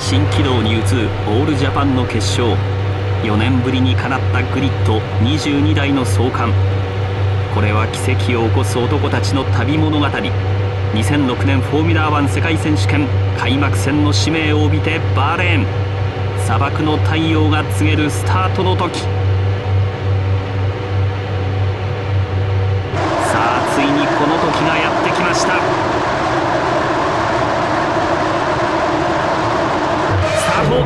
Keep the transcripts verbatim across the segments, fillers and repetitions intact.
新軌道に移るオールジャパンの決勝。よねんぶりにかなったグリッドにじゅうにだいの創刊。これは奇跡を起こす男たちの旅物語。にせんろくねんフォーミュラーワン世界選手権開幕戦の使命を帯びてバーレーン、砂漠の太陽が告げるスタートの時。さあついにこの時がやってきました。スタート。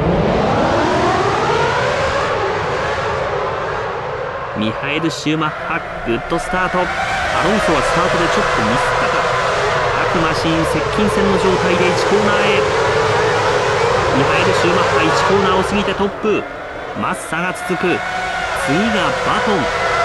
ミハエル・シューマッハ、グッドスタート。アロンソはスタートでちょっとミスったか。各マシーン接近戦の状態でいちコーナーへ。ミハエル・シューマッハいちコーナーを過ぎてトップ。マッサが続く。次がバトン。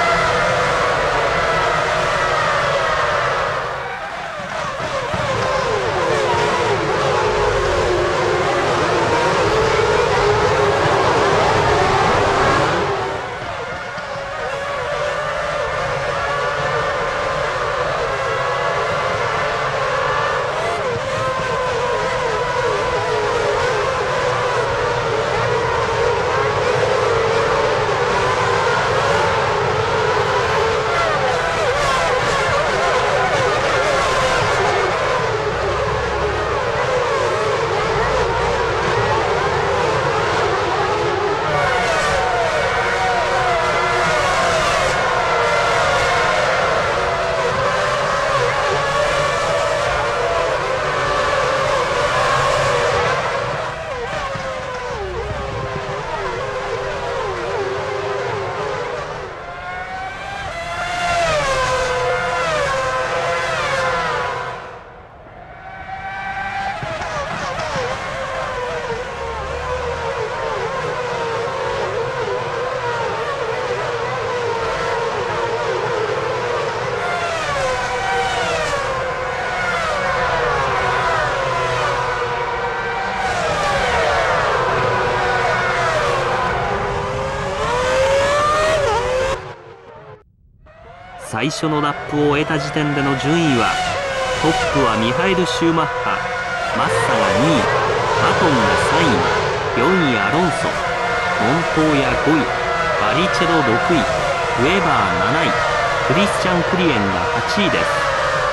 最初のラップを終えた時点での順位は、トップはミハエル・シューマッハ、マッサがにい、バトンがさんい、よんいアロンソ、モントーヤごい、バリチェロろくい、ウェバーなない、クリスチャン・クリエンがはちいです。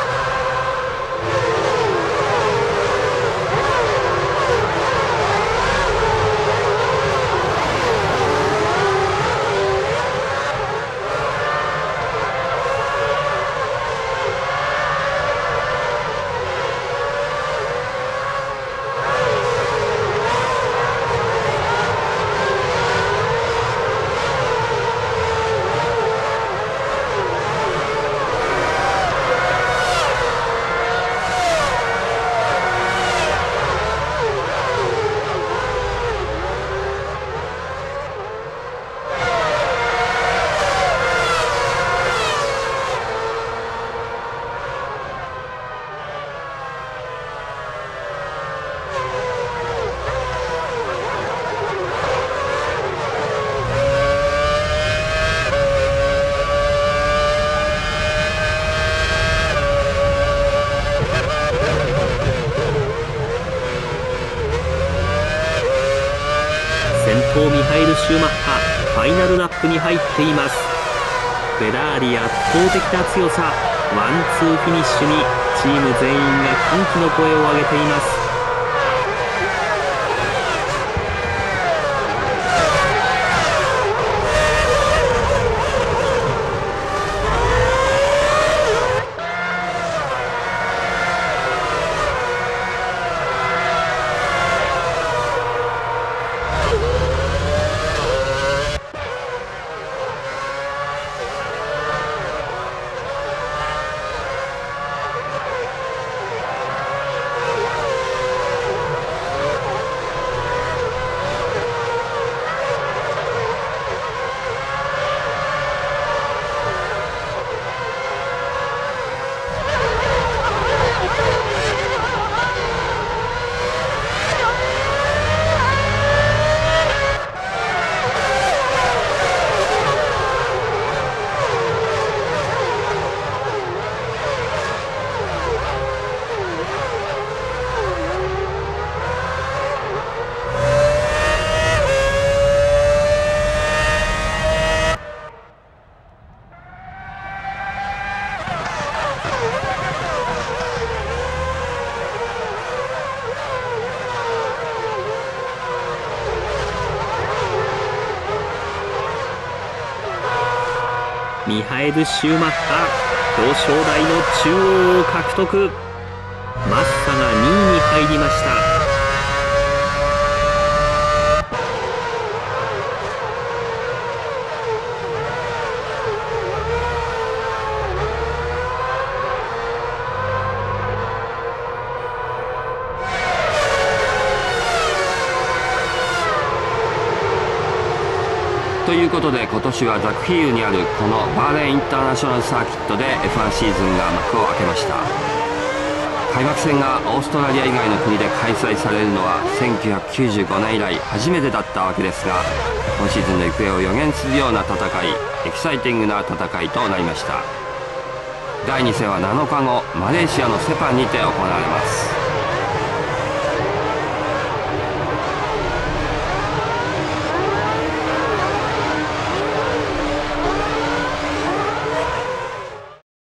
ミハエル・シューマッハ、ファイナルラップに入っています。フェラーリ圧倒的な強さ、ワンツーフィニッシュにチーム全員が歓喜の声を上げています。 ミハエル・シューマッハ、表彰台の中央を獲得。マッサがにいに入りました。 ということで、今年はザクヒールにあるこのバーレーンインターナショナルサーキットで エフワン シーズンが幕を開けました。開幕戦がオーストラリア以外の国で開催されるのはせんきゅうひゃくきゅうじゅうごねん以来初めてだったわけですが、今シーズンの行方を予言するような戦い、エキサイティングな戦いとなりました。だいに戦はなのかご、マレーシアのセパンにて行われます。